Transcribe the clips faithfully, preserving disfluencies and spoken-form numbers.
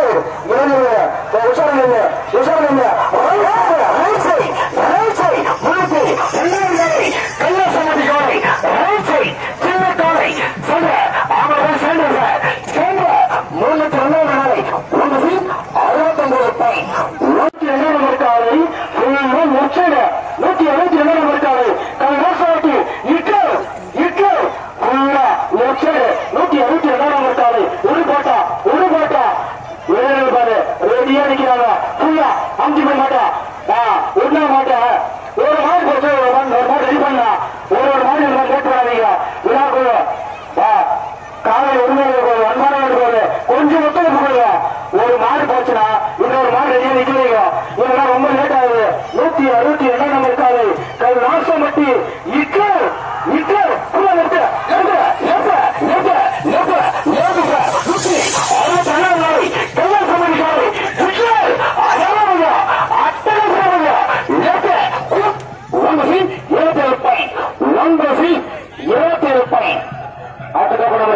side உஷாரம் இல்லை உஷாரம் இல்லை right side right side முன்னூத்தி ரெண்டாவது காலை கைலாசமதி காலை ரைட் சைடு சின்ன காலை சொல்ற அவங்க சேர்ந்து சேர்ந்த முன்னூத்தி ரெண்டாவது காலை முன்னூத்தி அறுபத்தொன்பது பாயிண்ட் நூத்தி ரெண்டாவது நம்பர் காலை முடிச்சட நூத்தி எழுபத்தி ரெண்டாவது நம்பர் காலை கைலாசமதி இட்டு இட்டு முடிச்சட நூத்தி எழுபத்தி ரெண்டாவது நம்பர் காலை ஒரு போட்டா ஒரு போட்டா பாரு ரெடியா நிக்கிறாங்க புல்லா அஞ்சு போய் மாட்டா ஒன்னா மாட்டா ஒரு மாடு போச்சு ஒரு மாடு ரெடி பண்ணா ஒரு ஒரு மாடு கேட்டு வராதீங்க விழாக்குள்ள காலை உண்மை அன்பான போது கொஞ்சம் ஒத்துழைப்பு கொடுங்க ஒரு மாடு போச்சுன்னா இன்னொரு மாடு ரெடியா நிக்கிறீங்க இதெல்லாம் ரொம்ப லேட் ஆகுது நூத்தி அறுபத்தி ரெண்டாம் நம்பர் காலை கை நாசம் மட்டி இக்கு இக்கு புள்ள நிறுத்து நிறுத்து நிறுத்து நிறுத்து நிறுத்து நிறுத்து நூத்தி அறுபத்தி ரெண்டாம் நாளை கைலாசமதி காலை விஜய் அழகா அட்டகா நிறுத்து ஒன்பது இருபத்தி ஏழு பாயிண்ட் ஒன்பது இருபத்தி ஏழு பாயிண்ட் அதுக்கப்புறம்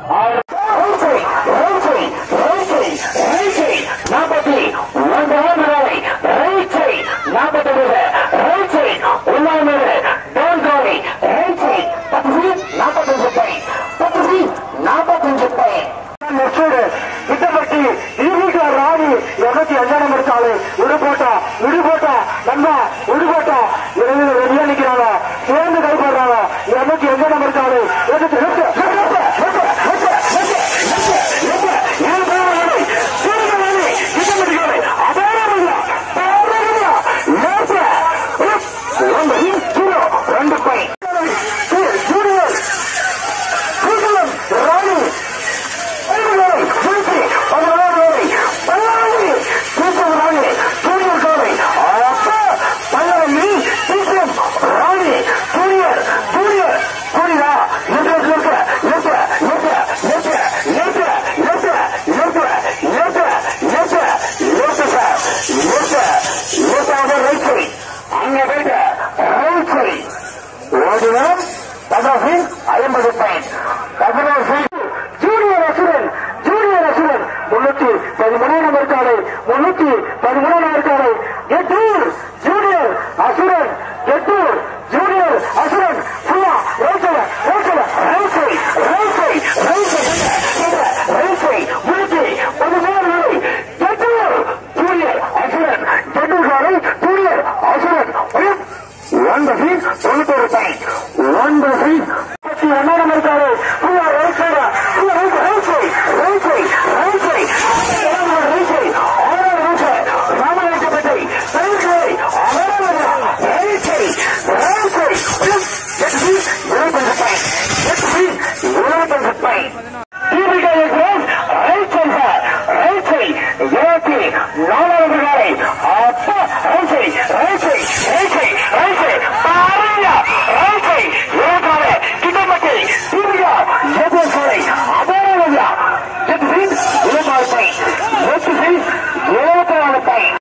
நாற்பத்தி ஒன்பதாம் நாளை ரைட் சைட் நாற்பத்தி ஒன்பது ரைட் சைட் ஒன்னாம் டவுன் காலை ரைட் சைட் பத்து நாற்பத்தஞ்சு பாயிண்ட் பத்து நாற்பத்தஞ்சு பாயிண்ட் விட்டப்பட்டி ஈவிகார் ராணி இருநூத்தி அஞ்சாம் நம்பர் காலை விடுபோட்டா விடுபோட்டா நம்ம விடுபோட்டா ரெடியா நிக்கிறாங்க சேர்ந்து கைப்படுறாங்க இருநூத்தி அஞ்சாம் நம்பர் காலை ரெண்டு பாயிண்ட் ஜூனியர் ராணி ஐம்பது பாயிண்ட் ஜூனியர் அசுரன் ஜூனியர் அசுரன் முன்னூத்தி பதிமூணாம் நம்பர் காலை முன்னூத்தி பதிமூணாம் நம்பர் காலை